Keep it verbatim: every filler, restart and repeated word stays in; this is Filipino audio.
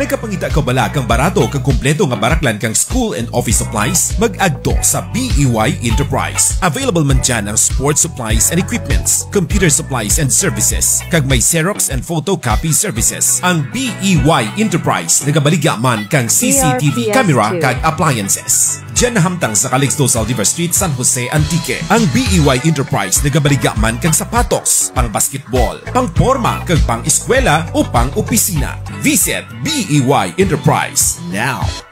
Nagapangita ka bala kang barato kang kumpleto nga baraklan kang school and office supplies? Mag-agto sa B E Y Enterprise. Available man dyan ang sports supplies and equipments, computer supplies and services, kag may Xerox and photocopy services. Ang B E Y Enterprise nagabaligya man kang C C T V camera kag appliances. Diyan nahamtang sa Calixto Saldivar Street, San Jose, Antique. Ang B E Y Enterprise nagabaligya man kang sapatos, pang basketball, pang forma, kag pang eskwela o pang opisina. Visit B E Y Enterprise now.